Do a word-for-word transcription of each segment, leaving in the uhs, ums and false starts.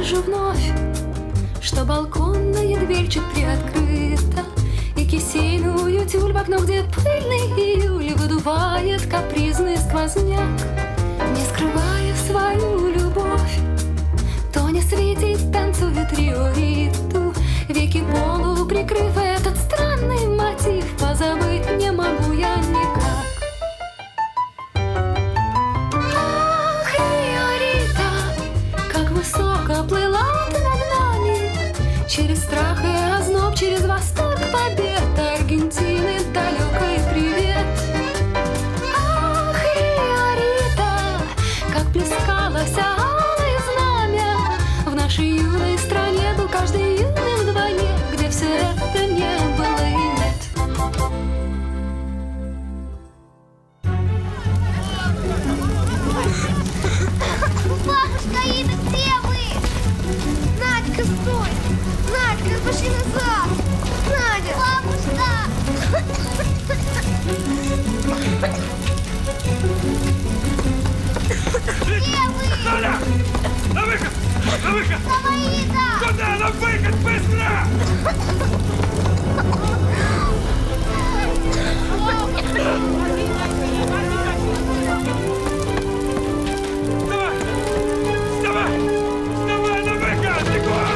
вижу вновь, что балконная дверь чуть приоткрыта, и кисейную тюль в окно, где пыльный июль выдувает капризный сквозняк, не скрывая свою любовь. Тоня светит, танцует риориту, веки полу прикрыв этот странный мотив, позабыть не могу я никак. Ах, риорита, как высоко плыла ты над нами, через страх и озноб, через восторг побед Аргентины далекой привет. Ах, риорита, как плескалось алое знамя в нашей юной стране, был каждый юным вдвойне, где все это не было и нет. Бабушка, Ида, где вы? Надька, стой! Надька, пошли назад! Надя! Бабушка! Где вы? Надя! На выход! На выход! Давай, Ида! Куда? На выход! Быстро! Вставай! Вставай! Вставай на выход! Бегом!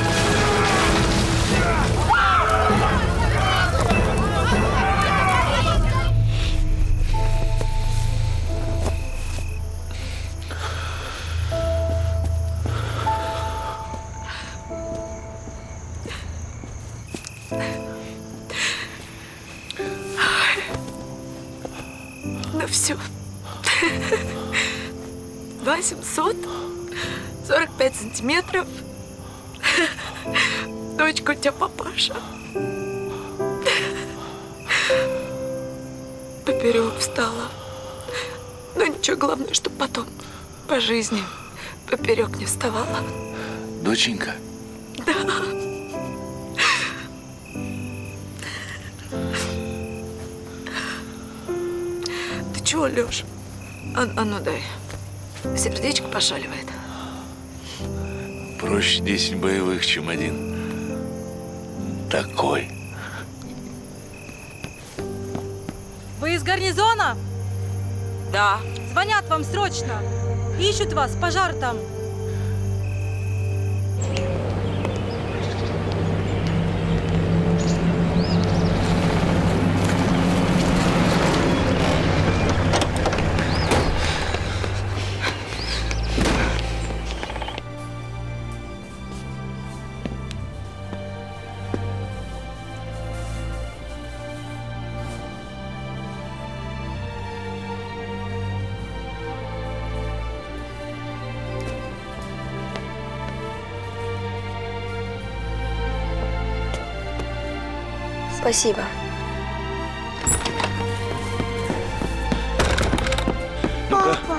Ну все. Два семьсот, сорок пять сантиметров. Дочка у тебя папаша. Поперек встала. Но ничего, главное, чтобы потом по жизни поперек не вставала. Доченька? Да. Ты чего, Лёш? А, а ну дай. Сердечко пошаливает. Проще десять боевых, чем один такой. Вы из гарнизона? Да. Звонят вам срочно. Ищут вас, пожар там. Спасибо. Ну-ка. Папа.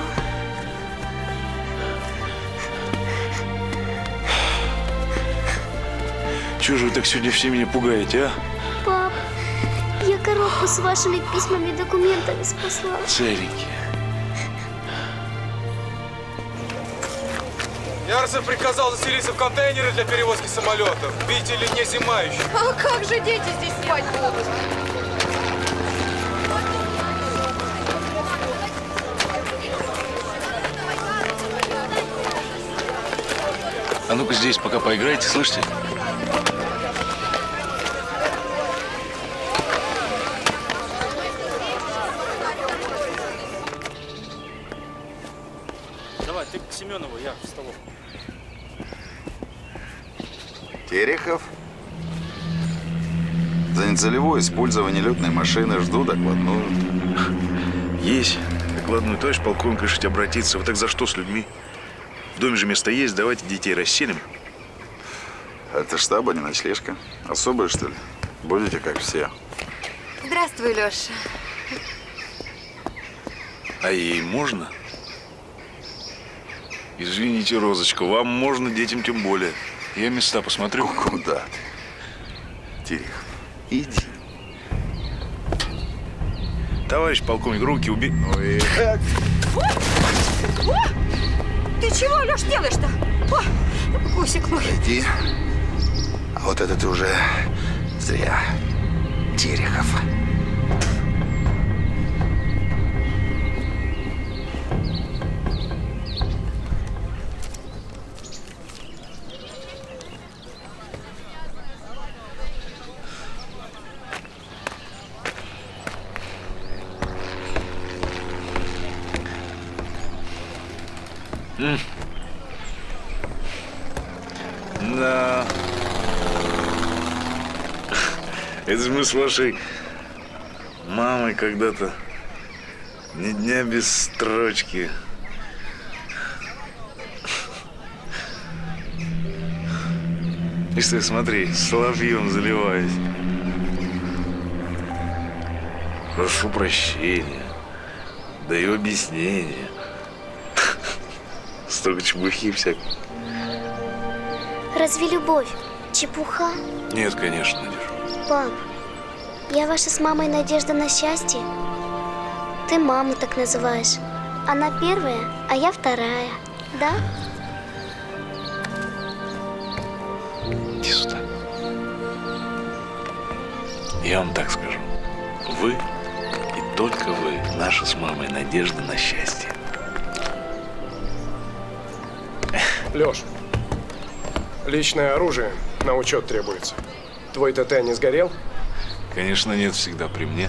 Чего же вы так сегодня все меня пугаете, а? Пап, я коробку с вашими письмами и документами спасла. Целенькие. Ярцев приказал заселиться в контейнеры для перевозки самолетов. Видите ли, не зимающих. А как же дети здесь спать будут? А ну-ка здесь пока поиграйте, слышите? Давай, ты к Семенову, я в столовку. Терехов. За нецелевое использование летной машины жду докладную. Есть. Докладную, товарищ полковник, решить обратиться. Вы так за что с людьми? В доме же место есть, давайте детей расселим. Это штаб, а не ночлежка. Особая, что ли? Будете как все. Здравствуй, Леша. А ей можно? Извините, Розочка, вам можно, детям тем более. Я места посмотрю. Куда ты? Терехов, иди. Товарищ полковник, руки убей. Ой. Ты чего, Леш, делаешь-то? Ой, Кусик мой. Иди. А вот это ты уже зря, Терехов. М. Да. Это же мы с вашей мамой когда-то ни дня без строчки. И что, смотри, соловьем заливаюсь. Прошу прощения, даю объяснение. Столько чепухи всякой. Разве любовь чепуха? Нет, конечно, Надюш. Пап, я ваша с мамой надежда на счастье. Ты маму так называешь. Она первая, а я вторая. Да? Иди сюда. Я вам так скажу. Вы и только вы наша с мамой надежда на счастье. Леш, личное оружие на учет требуется. Твой ТТ не сгорел? Конечно, нет, всегда при мне.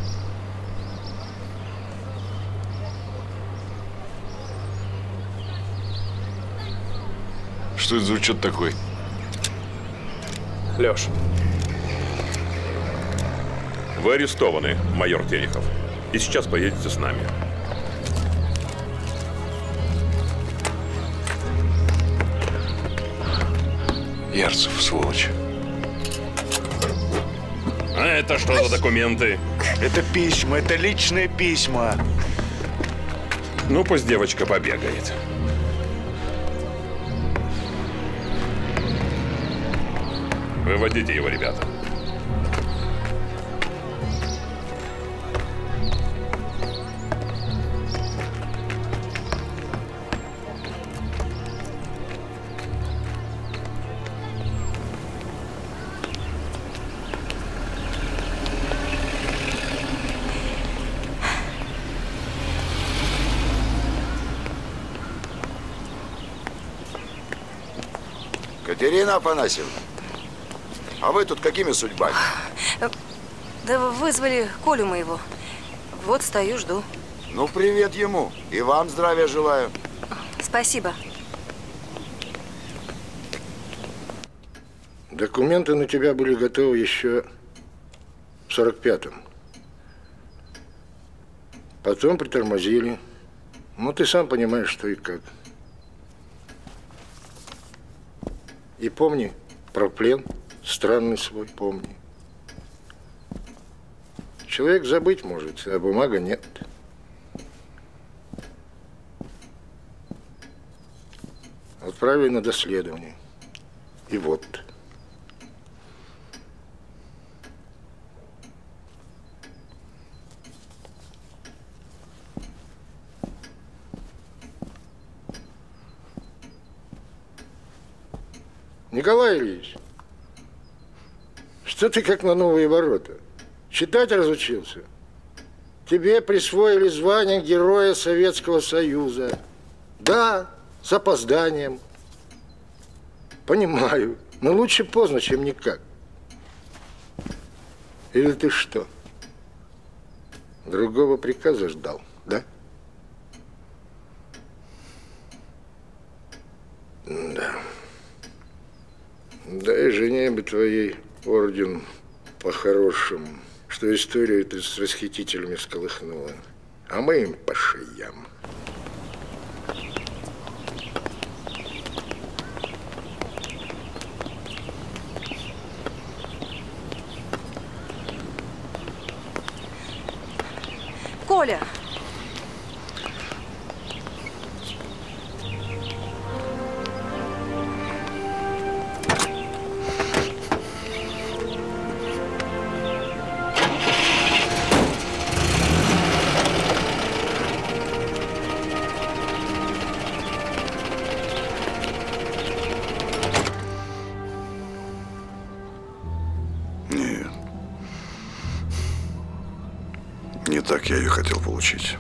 Что это за учет такой? Леш. Вы арестованы, майор Терехов. И сейчас поедете с нами. Ярцев, сволочь. А это что за документы? Это письма, это личные письма. Ну, пусть девочка побегает. Выводите его, ребята. Катерина Афанасьевна, а вы тут какими судьбами? Да вызвали Колю моего. Вот стою, жду. Ну, привет ему. И вам здравия желаю. Спасибо. Документы на тебя были готовы еще в сорок пятом. Потом притормозили. Ну, ты сам понимаешь, что и как. И помни про плен, странный свой, помни. Человек забыть может, а бумага нет. Отправили на доследование. И вот. Николай Ильич, что ты как на новые ворота? Читать разучился? Тебе присвоили звание Героя Советского Союза. Да, с опозданием. Понимаю, но лучше поздно, чем никак. Или ты что, другого приказа ждал, да? Да. Дай жене бы твоей орден по-хорошему, что историю ты с расхитителями всколыхнула, а мы им по шеям. Коля! так я ее хотел получить.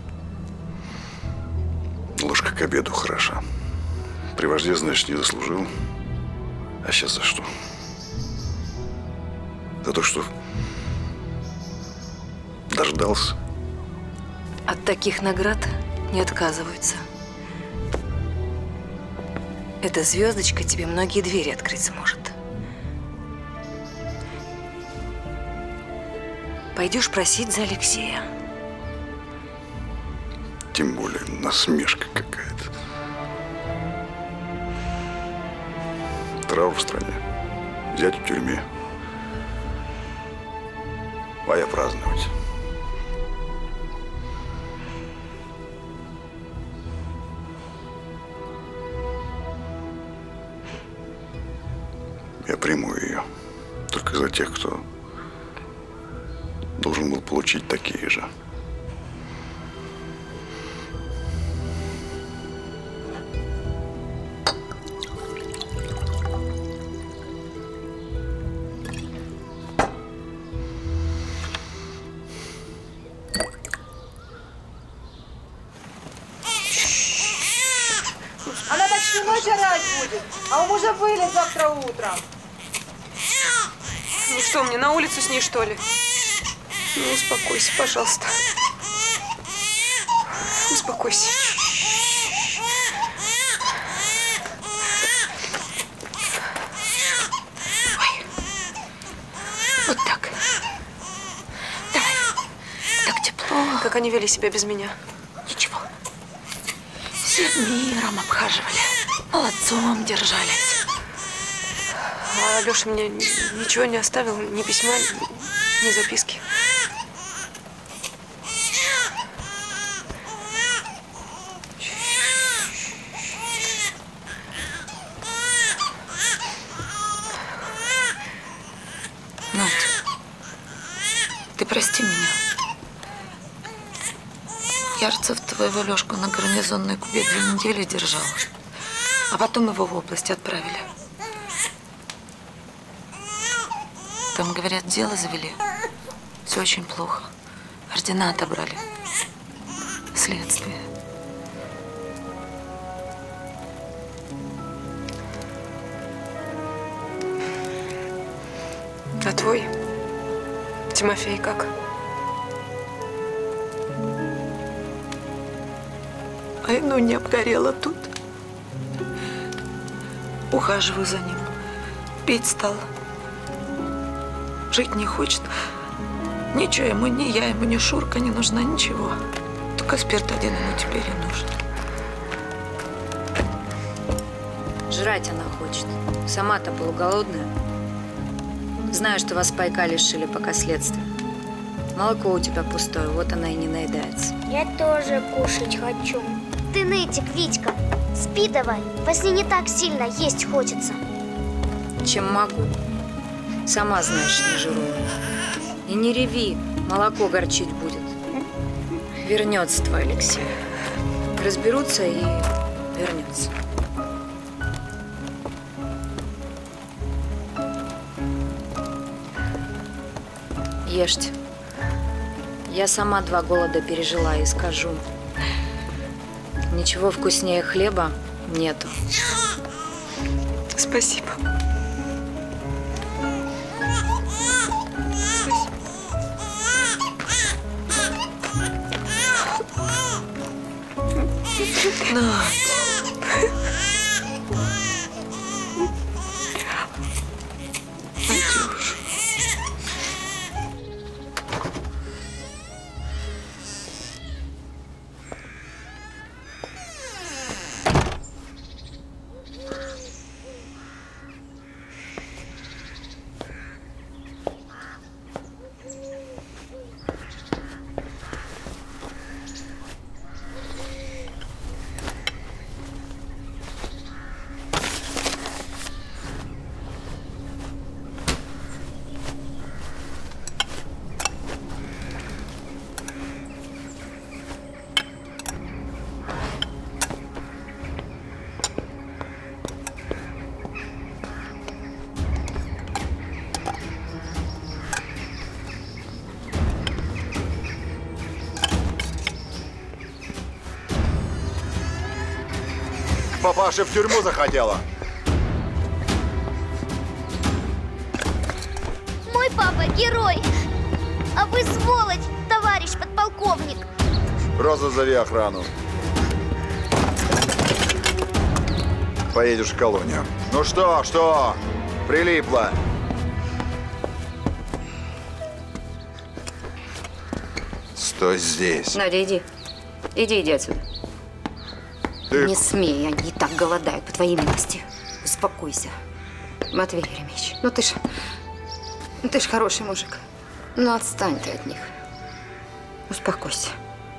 Ложка к обеду хороша. При вожде, значит, не заслужил. А сейчас за что? За то, что дождался. От таких наград не отказываются. Эта звездочка тебе многие двери открыть сможет. Пойдешь просить за Алексея. Тем более насмешка какая-то. Траур в стране. Зять в тюрьме. А я праздновать. Я приму ее. Только за тех, кто должен был получить такие же. Она так всю ночь орать будет, а у мужа вылет завтра утром. Ну что, мне на улицу с ней, что ли? Ну, успокойся, пожалуйста. Успокойся. Ой. Вот так. Давай. Так тепло. Как они вели себя без меня? Ничего. Всем миром обхаживали. Молодцом держались. А Леша мне ничего не оставил, ни письма, ни записки. Надь, ты прости меня. Ярцев твоего Лешку на гарнизонной Кубе две недели держал, а потом его в область отправили. Там, говорят, дело завели. Все очень плохо. Ордена отобрали. Следствие. А твой Тимофей как? А ну не обгорела тут. Ухаживаю за ним. Пить стала. Жить не хочет. Ничего ему, ни я ему, ни Шурка не нужна, ничего. Только спирт один ему теперь и нужен. Жрать она хочет. Сама-то полуголодная. Знаю, что вас пайка лишили, пока следствие. Молоко у тебя пустое, вот она и не наедается. Я тоже кушать хочу. Ты нытик, Витька. Спи давай. После не так сильно есть хочется. Чем могу. Сама знаешь, не жирую. И не реви, молоко горчить будет. Вернется твой Алексей. Разберутся и вернется. Ешьте. Я сама два голода пережила и скажу. Ничего вкуснее хлеба нету. Спасибо. Надь. Надюш. папаши в тюрьму захотела? Мой папа герой, а вы сволочь, товарищ подполковник. Роза, зови охрану. Поедешь в колонию. Ну что, что? Прилипло. Стой здесь. Надя, иди. Иди, иди отсюда. Ты... Не смей, они и так голодают, по твоей милости. Успокойся. Матвей Еремеевич, ну ты ж... Ну ты ж хороший мужик. Ну отстань ты от них. Успокойся.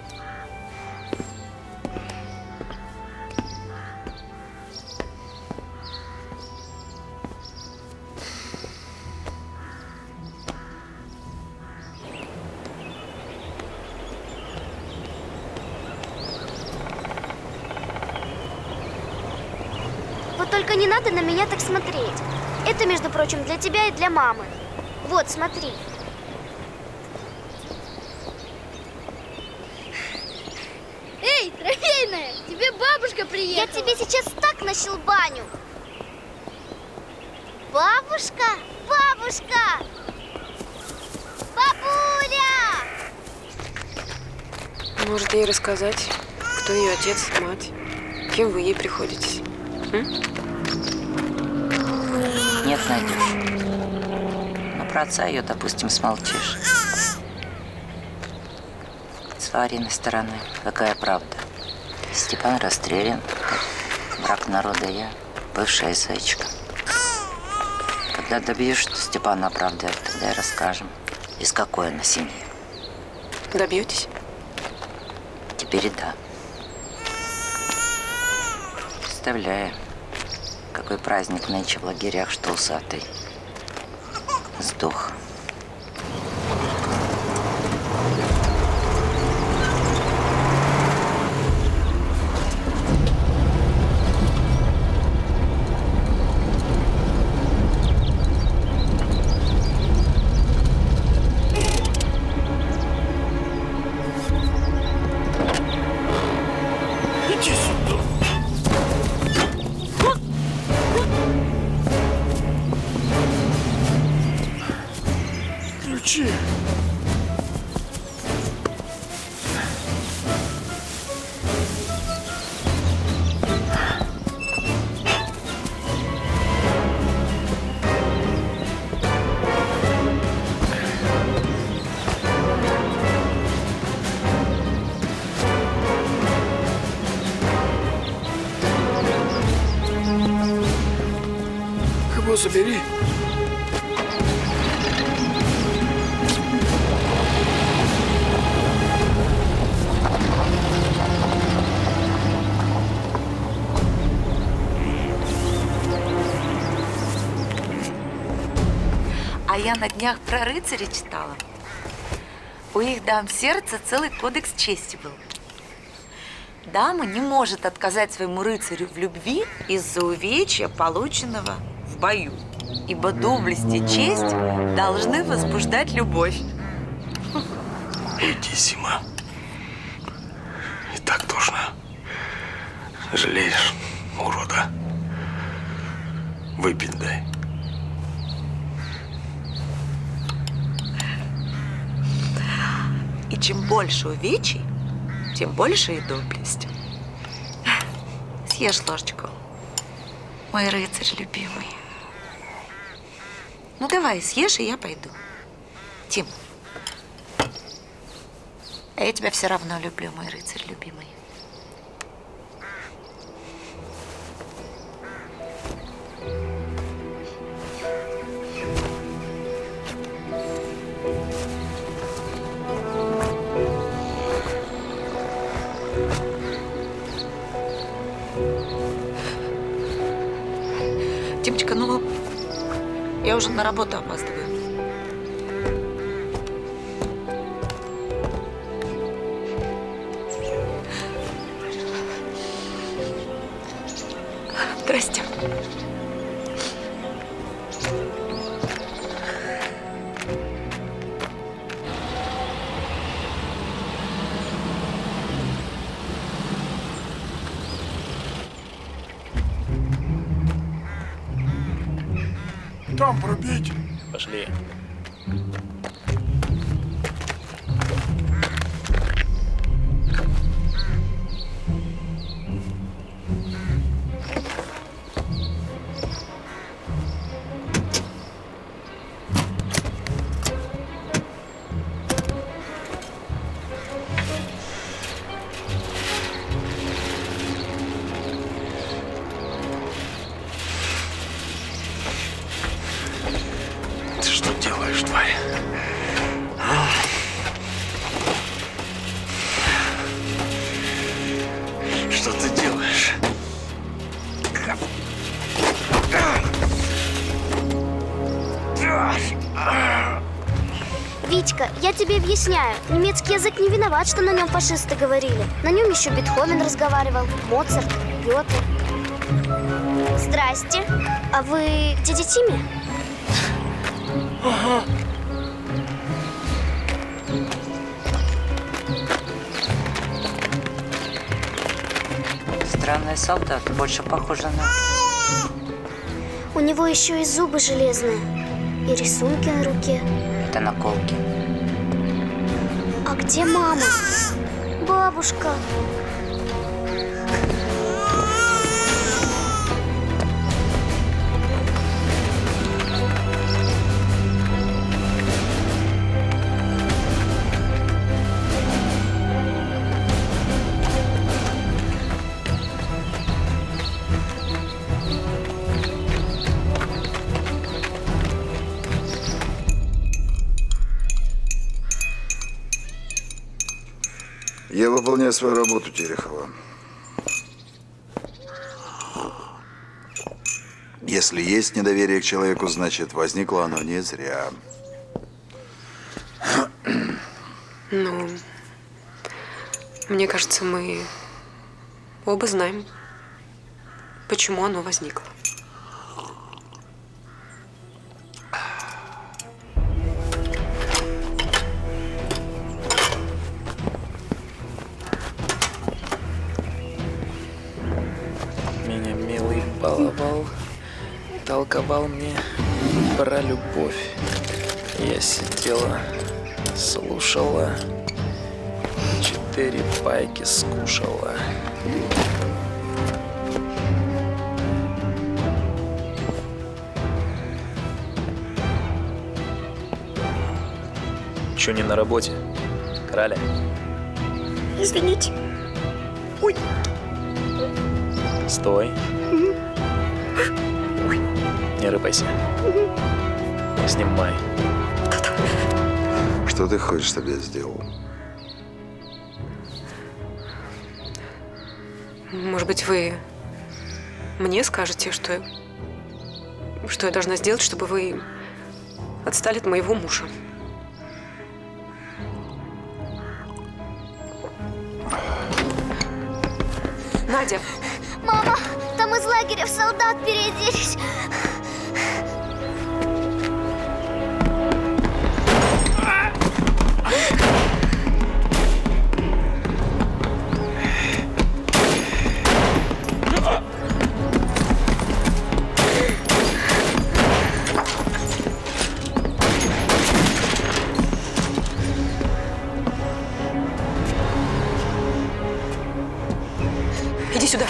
Вот только не надо на меня так смотреть. Это, между прочим, для тебя и для мамы. Вот, смотри. Эй, трофейная, тебе бабушка приехала. Я тебе сейчас так нащелбаню. Бабушка, бабушка! Бабуля! Может, ей рассказать, кто ее отец, мать? Кем вы ей приходитесь? М? Нет, Надюш. Но про отца ее, допустим, смолчишь. С Вариной стороны какая правда? Степан расстрелян, враг народа я, бывшая зайчка. Когда добьюсь, что Степан оправдает, тогда и расскажем, из какой она семьи. Добьетесь? Теперь да. Представляю, какой праздник нынче в лагерях, что усатый сдох. Иди сюда. Ключи. Его забери. А я на днях про рыцаря читала. У их дам сердца целый кодекс чести был. Дама не может отказать своему рыцарю в любви из-за увечья, полученного в бою. Ибо доблесть и честь должны возбуждать любовь. Уйди, Сима. И так тошно. Жалеешь, урода. Выпить дай. И чем больше увечий, тем больше и доблесть. Съешь ложечку, мой рыцарь любимый. Ну давай, съешь, и я пойду. Тим, а я тебя все равно люблю, мой рыцарь любимый. Тимочка, ну, я уже на работу опаздываю. Здрасте. там пробить. Пошли. Витька, я тебе объясняю. Немецкий язык не виноват, что на нем фашисты говорили. На нем еще Бетховен разговаривал, Моцарт, Гёте. Здрасте. А вы к дяде Тиме? Ага. Странный солдат, больше похоже на... У него еще и зубы железные, и рисунки на руке. Это наколки. А где мама? Бабушка. Я выполняю свою работу, Терехова. Если есть недоверие к человеку, значит, возникло оно не зря. Ну, мне кажется, мы оба знаем, почему оно возникло. Баловал, толковал мне про любовь. Я сидела, слушала, четыре пайки скушала. Чё не на работе, краля? Извините. Ой. Стой. Не рыпайся. Снимай. Что ты хочешь, чтобы я сделал? Может быть, вы мне скажете, что, что я должна сделать, чтобы вы отстали от моего мужа? Надя! Мама, там из лагеря в солдат переоделись. Иди сюда.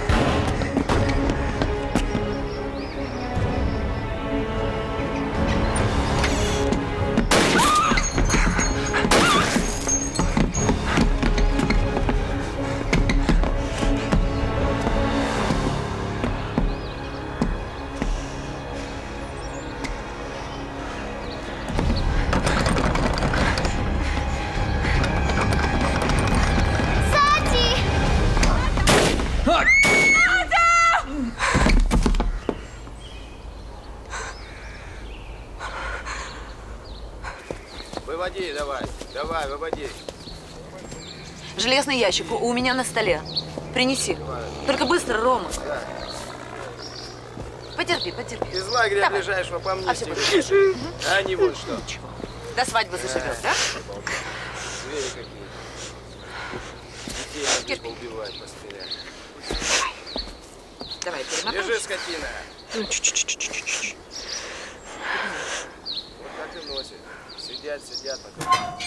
Выводи, давай. Давай, выводи. Железный ящик у меня на столе. Принеси. Только быстро, Рома. Да. Потерпи, потерпи. Из лагеря Давай. ближайшего по мне. А все будет. А не вот что. До свадьбы заживет, да? Звери какие. Детей надо поубивать, пострелять. Давай, перемотай. Лежи, скотина. Ну, чуть-чуть. Сидят, сидят. На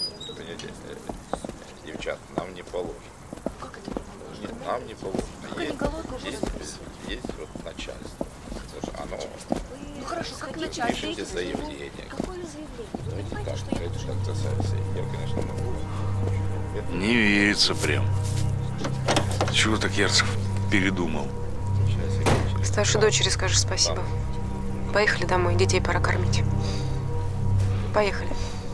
Девчат, нам не положено. Как это не положено? Нет, нам не положено. Какая Есть, голодка уже есть, записана. есть вот начальство. Оно Ну хорошо, как начальник. пишите заявление. Какое заявление? Давайте так, это что касается. Я, конечно, могу. Это Не верится прям. Чего так Ярцев передумал? Старшей дочери скажешь спасибо. Поехали домой, детей пора кормить. Поехали.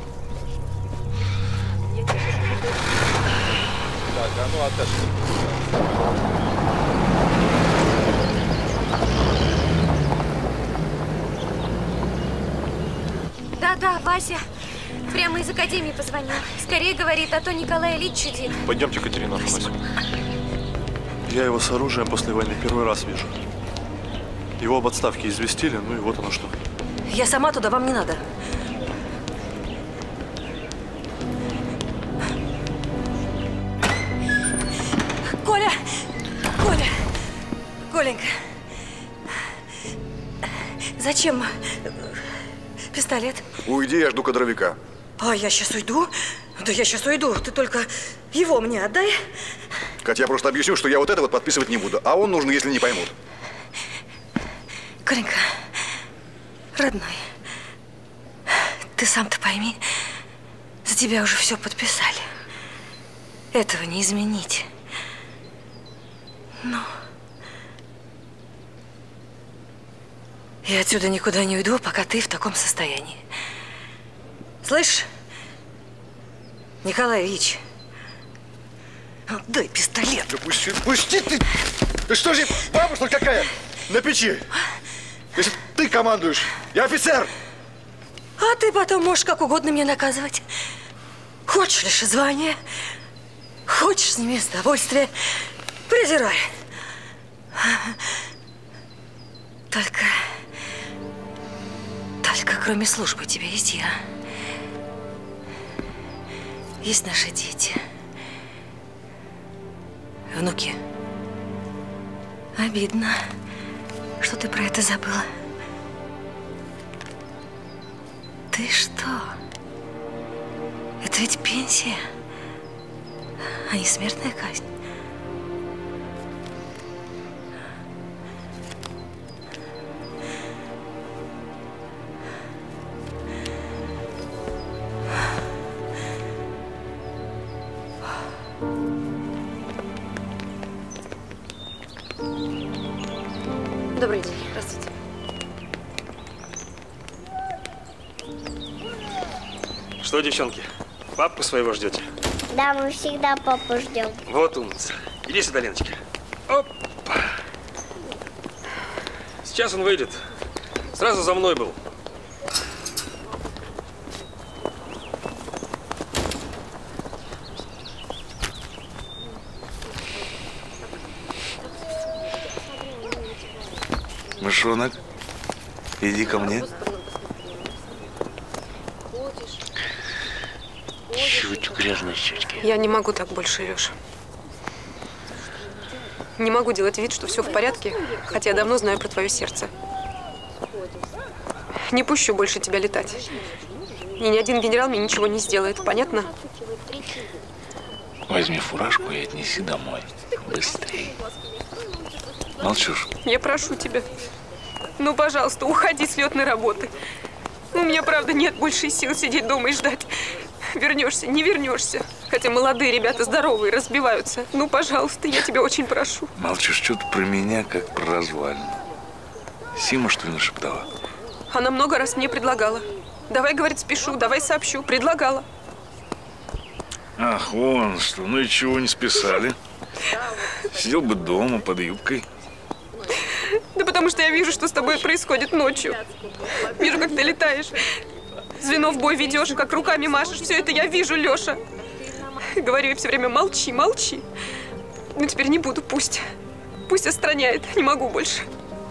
Так, а ну отошли. Да-да, Вася. Прямо из академии позвонил. Скорее говорит, а то Николай Ильич чудит. Пойдемте, Катерина Афанасьевна. Я его с оружием после войны первый раз вижу. Его об отставке известили, ну и вот оно что. Я сама туда, вам не надо. Коля! Коля! Коленька! Зачем пистолет? Уйди, я жду кадровика. А я сейчас уйду? Да я сейчас уйду. Ты только его мне отдай. Катя, я просто объясню, что я вот это вот подписывать не буду. А он нужен, если не поймут. Коленька, родной, ты сам-то пойми, за тебя уже все подписали. Этого не изменить. Ну, я отсюда никуда не уйду, пока ты в таком состоянии. Слышь, Николай Ильич, дай пистолет. Да пусти, пусти ты! Ты что же, баба, что ли, какая? На печи. Если ты командуешь, я офицер. А ты потом можешь как угодно меня наказывать. Хочешь лишь звание, хочешь с ними удовольствие, презирай. Только, только кроме службы у тебя есть я. Есть наши дети, внуки. Обидно, что ты про это забыла. Ты что? Это ведь пенсия, а не смертная казнь. Добрый день. Здравствуйте. Что, девчонки, папку своего ждете? Да, мы всегда папу ждем. Вот умница. Иди сюда, Леночка. Опа. Сейчас он выйдет. Сразу за мной был. Мышонок, иди ко мне. Чуть грязные щечки. Я не могу так больше, Леша. Не могу делать вид, что все в порядке, хотя я давно знаю про твое сердце. Не пущу больше тебя летать. И ни один генерал мне ничего не сделает, понятно? Возьми фуражку и отнеси домой. Быстрее. Молчишь? Я прошу тебя. Ну, пожалуйста, уходи с летной работы. У меня, правда, нет больше сил сидеть дома и ждать. Вернешься, не вернешься. Хотя молодые ребята здоровые, разбиваются. Ну, пожалуйста, я тебя очень прошу. Молчишь, что-то про меня, как про развалину. Сима, что ли, нашептала? Она много раз мне предлагала. Давай, говорит, спешу, давай сообщу. Предлагала. Ах, вон что. Ну и чего не списали? Сидел бы дома под юбкой. Да потому что я вижу, что с тобой происходит ночью. Вижу, как ты летаешь. Звено в бой ведешь, как руками машешь. Все это я вижу, Леша. Говорю ей все время, молчи, молчи. Ну теперь не буду, пусть. Пусть отстраняет, не могу больше.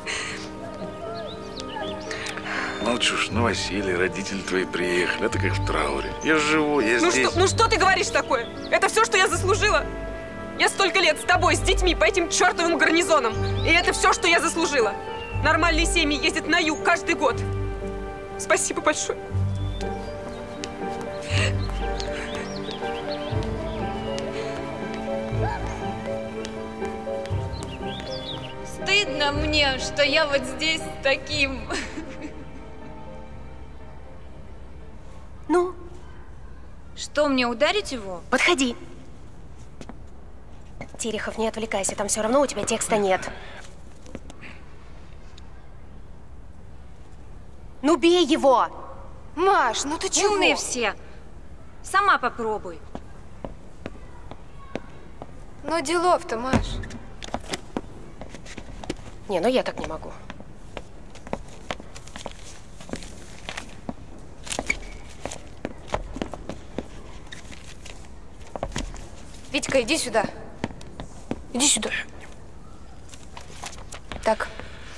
Молчушь, на Василий, родители твои приехали, а ты как в трауре. Я живу, я ну здесь. Что, ну что ты говоришь такое? Это все, что я заслужила? Я столько лет с тобой, с детьми, по этим чертовым гарнизонам. И это все, что я заслужила. Нормальные семьи ездят на юг каждый год. Спасибо большое. стыдно мне, что я вот здесь с таким. Ну? Что, мне ударить его? Подходи. Терехов, не отвлекайся, там все равно у тебя текста нет. Ну, бей его! Маш, ну ты чего? Умные все. Сама попробуй. Ну, делов-то, Маш. Не, ну я так не могу. Витька, иди сюда. Иди сюда. Так.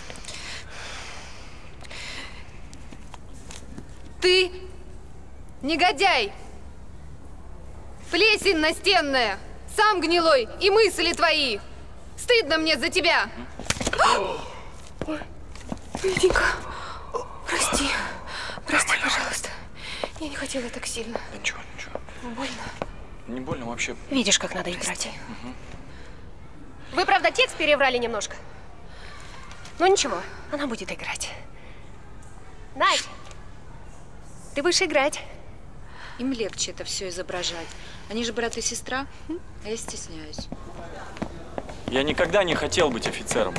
Ты негодяй. Плесень настенная. Сам гнилой. И мысли твои. Стыдно мне за тебя. Ой, Витенька, прости. Прости, пожалуйста. Я не хотела так сильно. Ничего, ничего. Больно. Не больно вообще. Видишь, как надо играть. Угу. Вы, правда, текст переврали немножко. Ну ничего, она будет играть. Надь, ты будешь играть. Им легче это все изображать. Они же брат и сестра, а я стесняюсь. Я никогда не хотел быть офицером.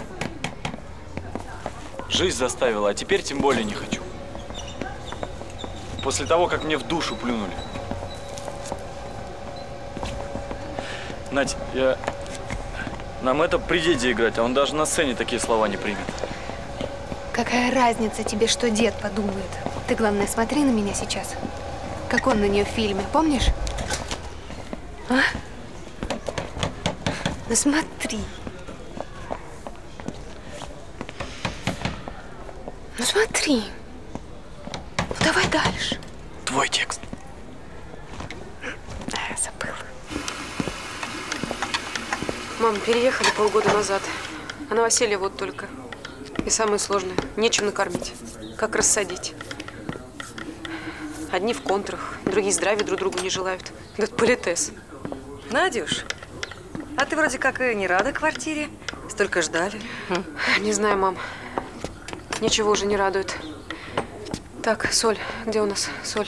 Жизнь заставила, а теперь тем более не хочу. После того, как мне в душу плюнули. Надь, я... Нам это при деде играть, а он даже на сцене такие слова не примет. Какая разница тебе, что дед подумает? Ты, главное, смотри на меня сейчас. Как он на нее в фильме, помнишь? А? Ну смотри. Ну смотри. Ну давай дальше. Твой текст. Да, я забыла. Мам, переехали полгода назад. А новоселье вот только. И самое сложное – нечем накормить. Как рассадить? Одни в контрах, другие здравия друг другу не желают. Этот политес. Надюш, а ты вроде как и не рада квартире. Столько ждали. Не знаю, мам. Ничего уже не радует. Так, соль. Где у нас соль?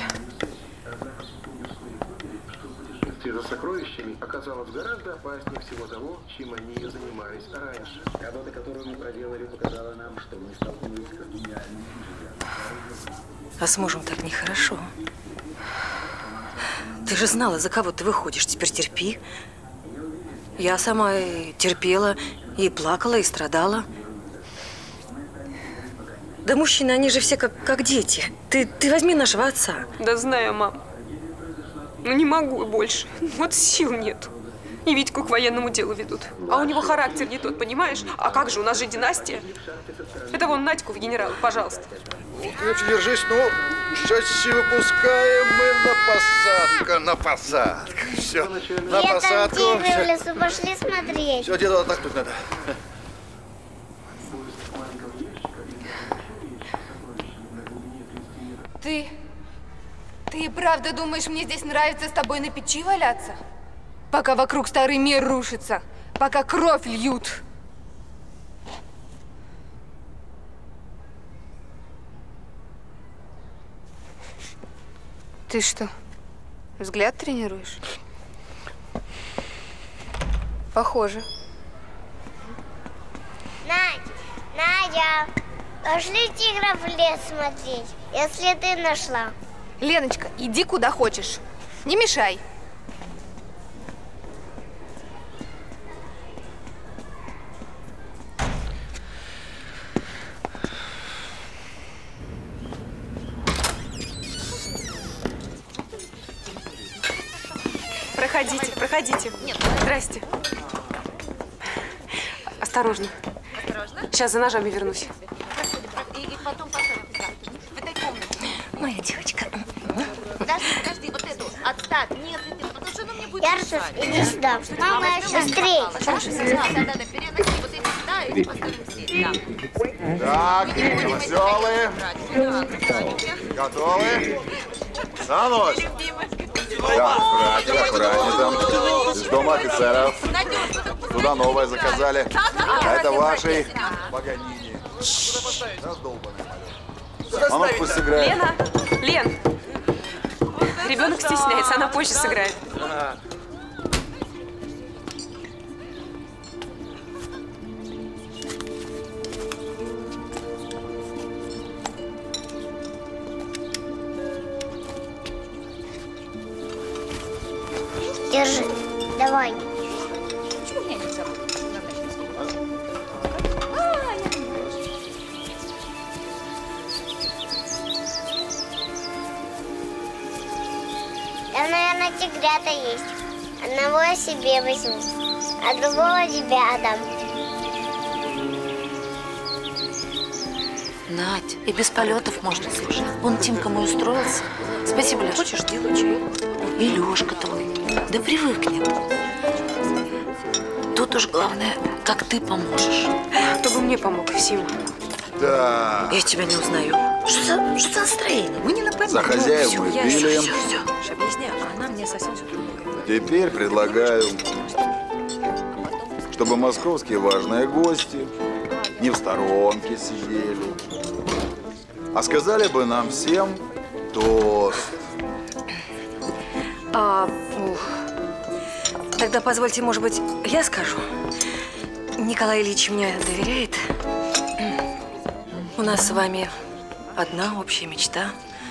За сокровищами оказалось гораздо опаснее всего того, чем они занимались раньше. Работа, которую мы проделали, показала нам, что мы столкнулись с гениальным. А с мужем так нехорошо. Ты же знала, за кого ты выходишь. Теперь терпи. Я сама и терпела, и плакала, и страдала. Да мужчины, они же все как, как дети. Ты, ты возьми нашего отца. Да знаю, мам. Ну не могу больше. Вот сил нет. И Витьку к военному делу ведут. А у него характер не тот, понимаешь? А как же, у нас же династия. Это вон Надьку в генерал, пожалуйста. Крепче держись, ну, части выпускаем мы на посадку, на посадку. Все, на Я посадку. там тигры в лесу, пошли смотреть. Все, деду отдохнуть надо. Ты... Ты правда думаешь, мне здесь нравится с тобой на печи валяться? Пока вокруг старый мир рушится, пока кровь льют. Ты что, взгляд тренируешь? Похоже. Надь, Надя, пошли тигров в лес смотреть, если ты нашла. Леночка, иди куда хочешь. Не мешай. Проходите, проходите. Нет. Здрасте. Осторожно. Осторожно. Сейчас за ножами вернусь. И потом посмотрим. В этой комнате. Моя девочка. Подожди, подожди, вот эту. Отставь. Нет, нет, нет, потому что она мне будет Ярсус, иди сюда. Мама, быстрее. Да, да, да, переноси вот эти сюда и поставим здесь. Да. Так, веселые. Готовы? На ночь. Да, аккуратнее, аккуратнее там. Из дома офицеров. Надюш, Туда новое заказали. А это вашей Паганини. Мама пусть сыграет. Лена! Лен! Ребенок стесняется, она позже сыграет. Держи, давай. Почему меня не зовут? Там, наверное, тигрята есть. Одного я себе возьму, а другого тебе отдам. Надь, и без полетов можно, слушай. Вон Тимка мой устроился. Спасибо, Леш. Хочешь, делай чай. И Лешка твой. Да привыкнет. Тут уж главное, как ты поможешь. Кто бы мне помог, Сима? Да. Я тебя не узнаю. Что за, что за настроение? Мы не нападем. За хозяев мы я пили. Все, все, все. Объясняю, а она мне совсем все другое. Теперь предлагаю, чтобы московские важные гости не в сторонке сидели, а сказали бы нам всем тост. А, ух. Тогда позвольте, может быть, я скажу. Николай Ильич мне доверяет. У нас с вами одна общая мечта.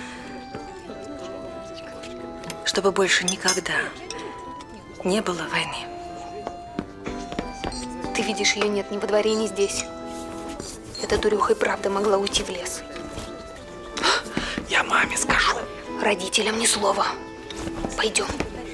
Чтобы больше никогда не было войны. Ты видишь, ее нет ни во дворе, ни здесь. Эта дуреха и правда могла уйти в лес. Я маме скажу. Родителям ни слова. Пойдем.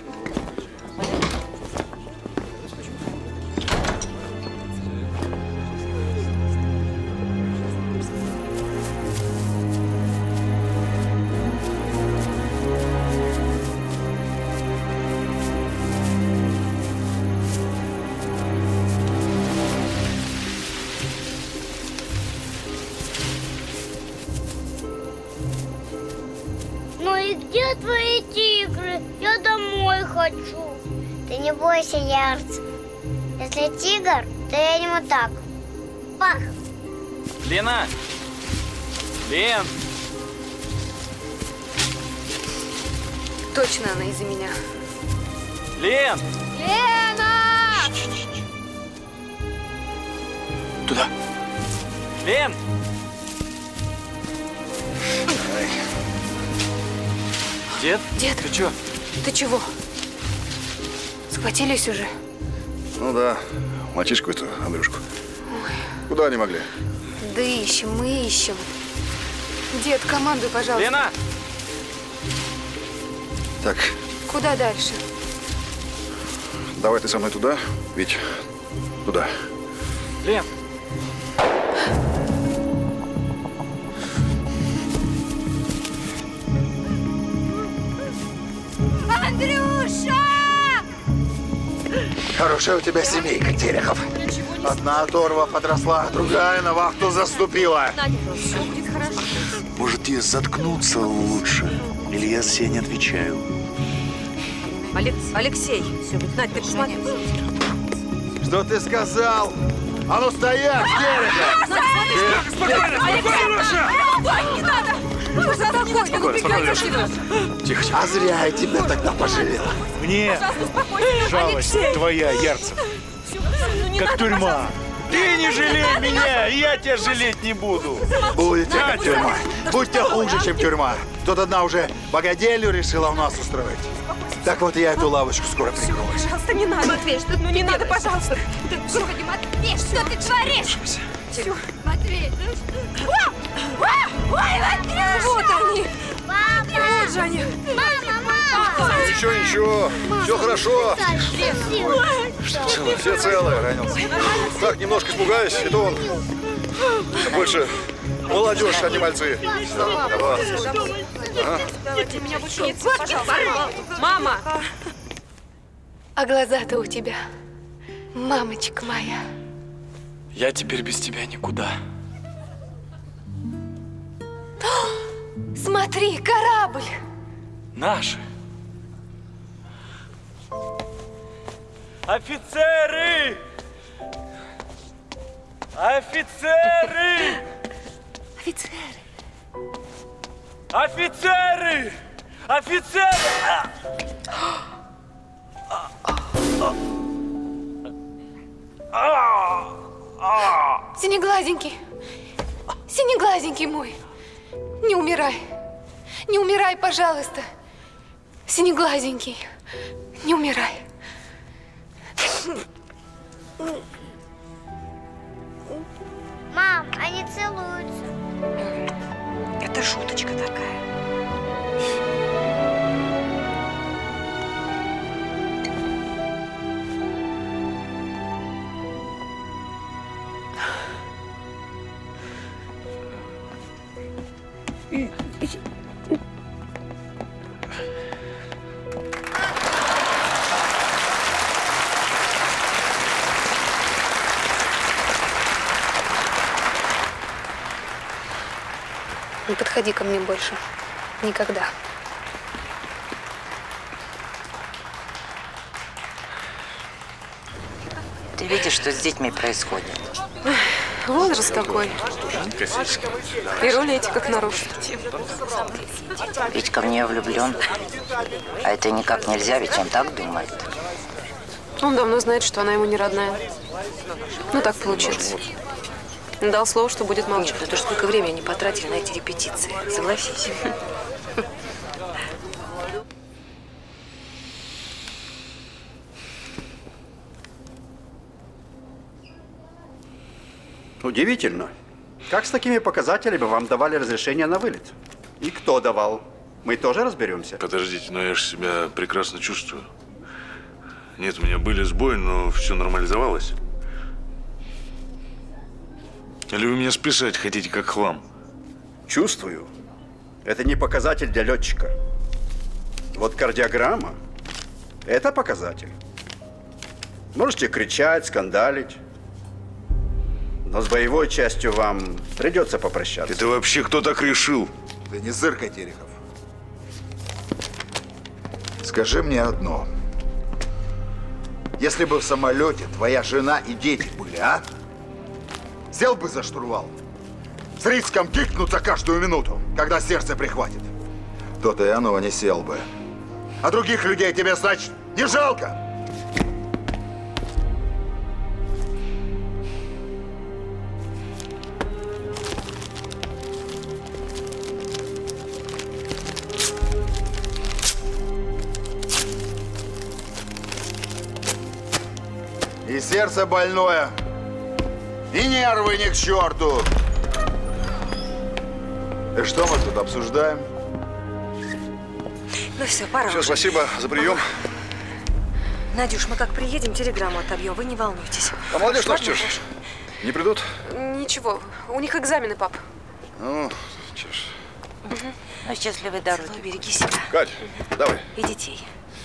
Ну и где твои тигры? Я домой хочу. Ты не бойся, Ярц. Если тигр, то я ему так. Пах! Лена! Лен! Точно она из-за меня. Лен! Лена! Туда. Лен! Дед? Дед? Ты чё? Ты чего? Схватились уже? Ну да, мальчишку эту, Андрюшку. Ой. Куда они могли? Да ищем, мы ищем. Дед, командуй, пожалуйста. Лена! Так, Куда дальше? давай ты со мной туда, Вить, туда. Лен! Андрюша! Хорошая у тебя семейка, Терехов. Одна оторва подросла, другая на вахту заступила. Все будет хорошо. Может, тебе заткнуться лучше? Или я за себя не отвечаю? Алекс, Алексей, Надь, ты посмотри. Что ты сказал? А ну стоять, Терехов! Спокойно, спокойно, Леша! Не надо! Ну, спокойно, Спокойно, спокойно, Леша. Тихо, тихо. А зря я тебя тогда пожалел. Мне жалость твоя, Ярцев, как тюрьма. Ты не жалей меня, я тебя жалеть не буду. Будете как тюрьма. Будьте хуже, чем тюрьма. Тут одна уже богадельню решила у нас устроить. Так вот я эту лавочку скоро прикрою. Пожалуйста, не надо. Матвей, что ты Ну не надо, пожалуйста. Господи, Матвей, что ты творишь? Матвей, ну что? Ой, Матвей! Вот они. Папа! Вот же они. Мама, мама! Ничего, ничего, все хорошо. Все целые, ранился. Так, немножко испугаюсь, и то он больше молодежь, а не мальцы. Давай. Ага. Давайте меня больше нет, пожалуйста. Мама! А глаза-то у тебя, мамочка моя. Я теперь без тебя никуда. Смотри, корабль! Наши. Офицеры! Офицеры! Офицеры! Офицеры! Офицеры! Синеглазенький! Синеглазенький мой! Не умирай! Не умирай, пожалуйста! Синеглазенький! Не умирай! Мам, они целуются. Это шуточка такая. Не подходи ко мне больше. Никогда. Ты видишь, что с детьми происходит? Возраст такой. И роли эти как нарушат. Витька в нее влюблен. А это никак нельзя, ведь он так думает. Он давно знает, что она ему не родная. Ну, так получилось. Дал слово, что будет молчать. Нет, ну то сколько времени они потратили на эти репетиции. Согласись. Удивительно. Как с такими показателями вам давали разрешение на вылет? И кто давал? Мы тоже разберемся. Подождите, но я же себя прекрасно чувствую. Нет, у меня были сбои, но все нормализовалось. Или вы меня списать хотите как хлам? Чувствую. Это не показатель для летчика. Вот кардиограмма – это показатель. Можете кричать, скандалить. Но с боевой частью вам придется попрощаться. Это вообще кто так решил? Да не зыркай, Терехов. Скажи мне одно. Если бы в самолете твоя жена и дети были, а? Сел бы за штурвал. С риском кикнуться каждую минуту, когда сердце прихватит. То-то и оно не сел бы. А других людей тебе, значит, не жалко? И сердце больное, и нервы ни к черту. И что мы тут обсуждаем? Ну все, пора. Все, уже. спасибо за прием. Надюш, мы как приедем, телеграмму отобьем, вы не волнуйтесь. А молодежь Ладно, наша, чё ж, не придут? Ничего, у них экзамены, пап. Ну, чё ж. Угу. Ну, счастливой дороги. Ну, береги себя. Кать, давай. И детей.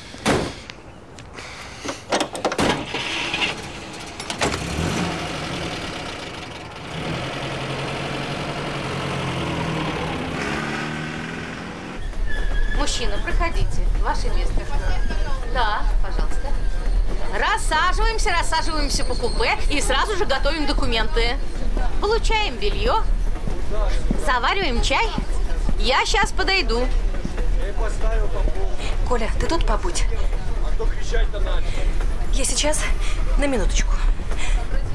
Мужчина, проходите. Ваше место. Да, пожалуйста. Рассаживаемся, рассаживаемся по купе и сразу же готовим документы. Получаем белье. Завариваем чай. Я сейчас подойду. Коля, ты тут побудь. Я сейчас на минуточку.